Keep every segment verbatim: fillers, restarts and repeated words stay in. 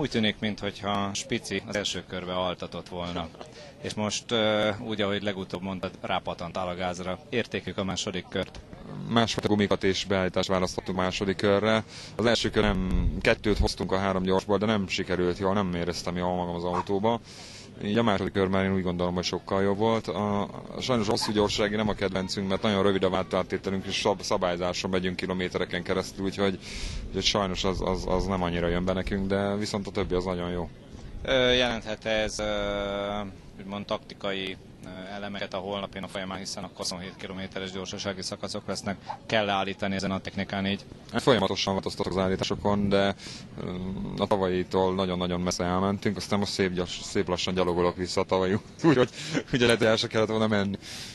Úgy tűnik, mintha Spici az első körbe altatott volna. És most úgy, ahogy legutóbb mondtad, rápattantál a gázra. Értékük a második kört. Másfajta gumikat és beállítást választottunk második körre. Az első kör nem, kettőt hoztunk a három gyorsból, de nem sikerült jól, nem éreztem jól magam az autóba. Így a második kör már én úgy gondolom, hogy sokkal jobb volt. A, a sajnos hosszú gyorsági nem a kedvencünk, mert nagyon rövid a váltóáttételünk, és szab, szabályzáson megyünk kilométereken keresztül, úgyhogy, úgyhogy sajnos az, az, az nem annyira jön be nekünk, de viszont a többi az nagyon jó. Jelenthet ez úgymond taktikai elemeket a holnapi nap folyamán, hiszen a huszonhét kilométeres gyorsasági szakaszok lesznek. Kell állítani ezen a technikán így? Folyamatosan változtatok az állításokon, de a tavalyitól nagyon-nagyon messze elmentünk, aztán most szép, gyors, szép lassan gyalogolok vissza a tavalyi, úgyhogy ugye lehet, hogy el se kellett volna menni.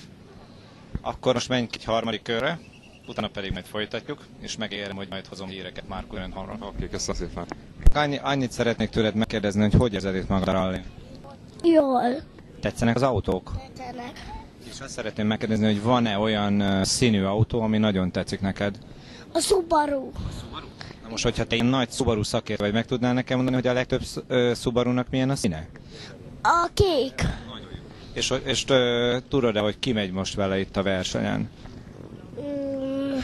Akkor most menjünk egy harmadik körre, utána pedig majd folytatjuk, és megérem, hogy majd hozom híreket már Kurenhamra. Oké, köszönöm szépen. Annyi, annyit szeretnék tőled megkérdezni, hogy hogy érzed itt magad a rally? Jól. Tetszenek az autók? Tetszenek. És azt szeretném megkérdezni, hogy van-e olyan uh, színű autó, ami nagyon tetszik neked? A Subaru. Na most, hogyha te egy nagy Subaru szakértő vagy, meg tudnál nekem mondani, hogy a legtöbb uh, Subarunak milyen a színe? A kék. És, és uh, tudod-e, hogy ki megy most vele itt a versenyen? Mm.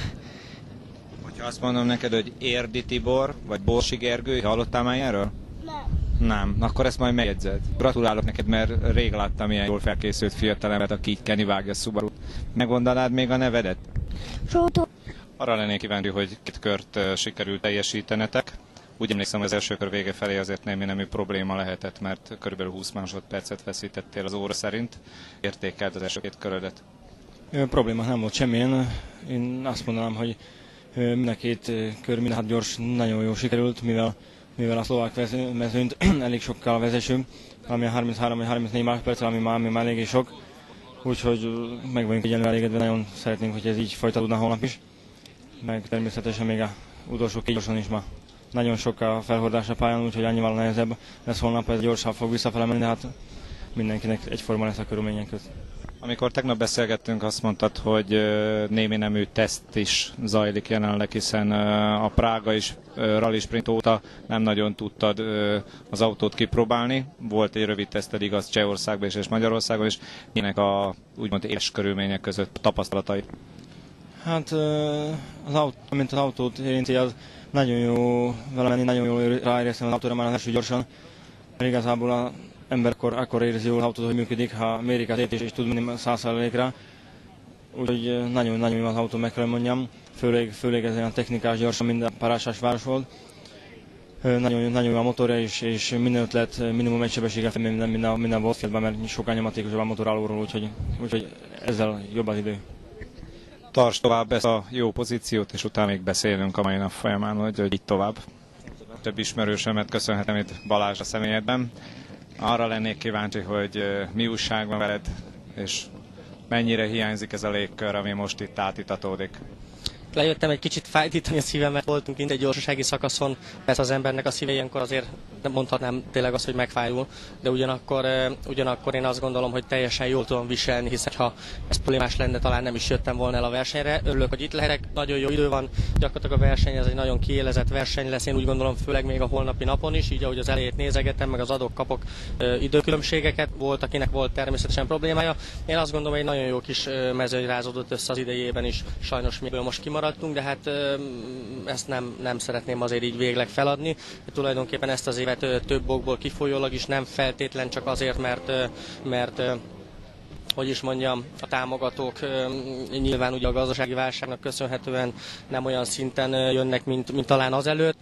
Hogyha azt mondom neked, hogy Érdi Tibor, vagy Borsi Gergő, hallottál már erről? Nem. Nem, akkor ezt majd megjegyzed. Gratulálok neked, mert rég láttam ilyen jól felkészült fiatalembert, aki így kenivágja a Subarut. Megmondanád még a nevedet? Zsoltó. Arra lennék kíváncsi, hogy két kört uh, sikerült teljesítenetek. Úgy emlékszem, hogy az első kör vége felé azért némi nemű probléma lehetett, mert körülbelül húsz másodpercet veszítettél az óra szerint. Értékeld az első két körödet? Ö, probléma nem volt semmilyen. Én azt mondanám, hogy mind a két kör, mind a hát gyors, nagyon jól sikerült, mivel, mivel a szlovák mezőnyt elég sokkal vezessünk, ami a harminchárom vagy harmincnégy másodperc, ami már, ami már eléggé sok. Úgyhogy meg vagyunk egyenlően elégedve, nagyon szeretnénk, hogy ez így folytatódna holnap is. Meg természetesen még a utolsó két gyorsan is ma nagyon sok a felhordás a pályán, úgyhogy annyival nehezebb lesz holnap, ez gyorsabb fog visszafele menni, de hát mindenkinek egyforma lesz a körülmények között. Amikor tegnap beszélgettünk, azt mondtad, hogy némi nemű teszt is zajlik jelenleg, hiszen a Prága is rally sprint óta nem nagyon tudtad az autót kipróbálni. Volt egy rövid teszted, igaz, Csehországban is és Magyarországon is. Milyenek a úgymond éles körülmények között tapasztalatai? Hát az autó, mint az autót érinti, az nagyon jó vele menni, nagyon jól ráéreztem az autóra már az első gyorsan. Mert igazából az ember akkor, akkor érzi jól az autót, hogy működik, ha mérik az ét és, és tud menni száz százalékra. Úgyhogy nagyon-nagyon jó az autó, meg kell mondjam. Főleg, főleg ezen a technikás gyorsan, minden parásás város volt. Nagyon, nagyon jó a motorja is, és minden ötlet minimum egy sebességgel fel minden, minden, minden Volkswagenben, mert sokkal nyomatékosabb a motor alulról, úgyhogy, úgyhogy ezzel jobb az idő. Tarts tovább ezt a jó pozíciót, és utána még beszélünk a mai nap folyamán, hogy, hogy így tovább. Több ismerősömet köszönhetem itt Balázs a személyedben. Arra lennék kíváncsi, hogy mi újság van veled, és mennyire hiányzik ez a légkör, ami most itt átitatódik. Lejöttem egy kicsit fájdítani a szívemet, voltunk kint egy gyorsasági szakaszon, persze az embernek a szíve ilyenkor azért nem mondhatnám tényleg azt, hogy megfájul, de ugyanakkor, ugyanakkor én azt gondolom, hogy teljesen jól tudom viselni, hiszen ha ez problémás lenne, talán nem is jöttem volna el a versenyre. Örülök, hogy itt lehetek, nagyon jó idő van, gyakorlatilag a verseny, ez egy nagyon kiélezett verseny lesz, én úgy gondolom, főleg még a holnapi napon is, így ahogy az elejét nézegetem, meg az adok-kapok időkülönbségeket, volt, akinek volt természetesen problémája. Én azt gondolom, hogy egy nagyon jó kis mezőny rázódott össze az idejében is, sajnos miből most kimaradtunk, de hát ezt nem, nem szeretném azért így végleg feladni. Tulajdonképpen ezt az évet több okból kifolyólag is, nem feltétlen csak azért, mert, mert hogy is mondjam, a támogatók nyilván ugye a gazdasági válságnak köszönhetően nem olyan szinten jönnek, mint, mint talán azelőtt.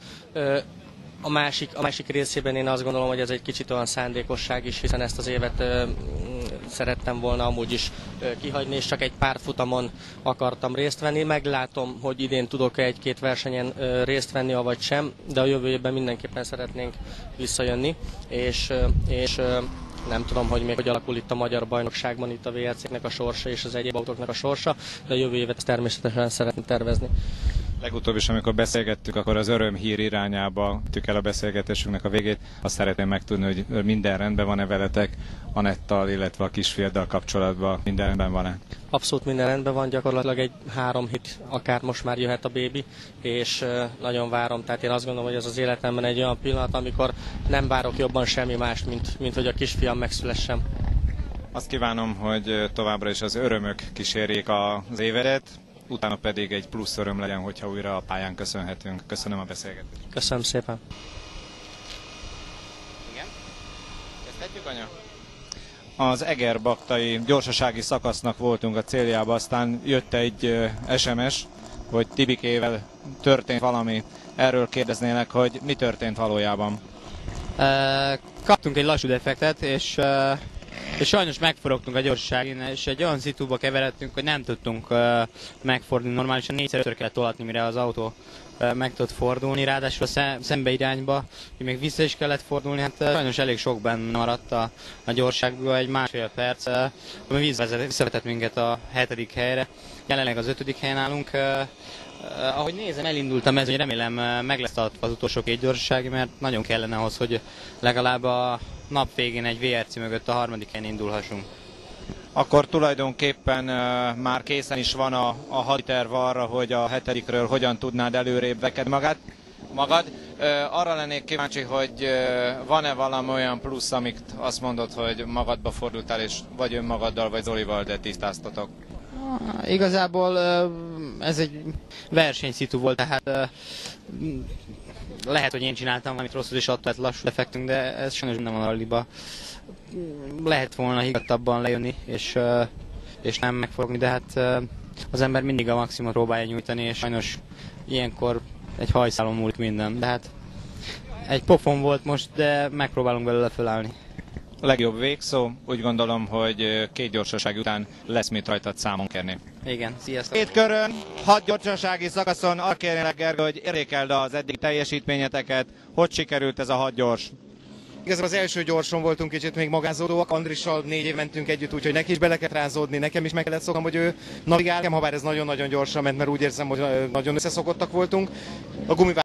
A másik, a másik részében én azt gondolom, hogy ez egy kicsit olyan szándékosság is, hiszen ezt az évet ö, szerettem volna amúgy is ö, kihagyni, és csak egy pár futamon akartam részt venni. Meglátom, hogy idén tudok egy-két versenyen ö, részt venni, avagy sem, de a jövő évben mindenképpen szeretnénk visszajönni, és, ö, és ö, nem tudom, hogy még hogy alakul itt a magyar bajnokságban, itt a vé el cé-nek a sorsa és az egyéb autóknak a sorsa, de a jövő évet természetesen szeretném tervezni. Legutóbb is, amikor beszélgettük, akkor az örömhír irányába tük el a beszélgetésünknek a végét. Azt szeretném megtudni, hogy minden rendben van-e veletek, Anettal, illetve a kisfiaddal kapcsolatban minden rendben van-e? Abszolút minden rendben van, gyakorlatilag egy három hét akár most már jöhet a bébi, és nagyon várom, tehát én azt gondolom, hogy ez az életemben egy olyan pillanat, amikor nem várok jobban semmi mást, mint, mint hogy a kisfiam megszülessen. Azt kívánom, hogy továbbra is az örömök kísérjék az évedet, utána pedig egy plusz öröm legyen, hogyha újra a pályán köszönhetünk. Köszönöm a beszélgetést. Köszönöm szépen. Igen? Kezdhetjük, anya? Az egerbaktai gyorsasági szakasznak voltunk a céljába, aztán jött egy es em es, hogy Tibikével történt valami. Erről kérdeznélek, hogy mi történt valójában? Kaptunk egy lassú defektet, és, és sajnos megforogtunk a gyorsaságin, és egy olyan szitúba keveredtünk, hogy nem tudtunk megfordulni. Normálisan négyszer ötször kellett tolatni, mire az autó meg tudott fordulni, ráadásul a szembe irányba, hogy még vissza is kellett fordulni, hát sajnos elég sok benne maradt a, a gyorságból, egy másfél perc, ami visszavetett minket a hetedik helyre, jelenleg az ötödik helyen állunk. Uh, ahogy nézem, elindultam ez, hogy remélem uh, meg lesz tartva az utolsó két gyorsasági, mert nagyon kellene ahhoz, hogy legalább a nap végén egy vé er cé mögött a harmadik helyen indulhassunk. Akkor tulajdonképpen uh, már készen is van a, a haditerv arra, hogy a hetedikről hogyan tudnád előrébb veked magad, magad. Uh, arra lennék kíváncsi, hogy uh, van-e valami olyan plusz, amit azt mondod, hogy magadba fordultál, és vagy önmagaddal, vagy Zolival, de tisztáztatok? Ah, igazából uh, ez egy versenyszitu volt, tehát uh, lehet, hogy én csináltam valamit rosszul, és attól lett lassú effektünk, de ez sajnos nem van a ralliba. Lehet volna higgadtabban lejönni, és, uh, és nem megfogni, de hát uh, az ember mindig a maximumot próbálja nyújtani, és sajnos ilyenkor egy hajszálon múlik minden. De hát egy pofon volt most, de megpróbálunk belőle fölállni. Legjobb végszó, úgy gondolom, hogy két gyorsaság után lesz mit rajtad számon kérni. Igen, sziasztok! Két körön, hat gyorsasági szakaszon arra kérnélek, Gergő, hogy értékeld az eddig teljesítményeteket. Hogy sikerült ez a hat gyors? Igazából az első gyorson voltunk kicsit még magázódóak, Andrissal négy év mentünk együtt, úgyhogy neki is bele kellett rázódni, nekem is meg kellett szoknom, hogy ő navigál, ha bár ez nagyon-nagyon gyorsan ment, mert úgy érzem, hogy nagyon összeszokottak voltunk. A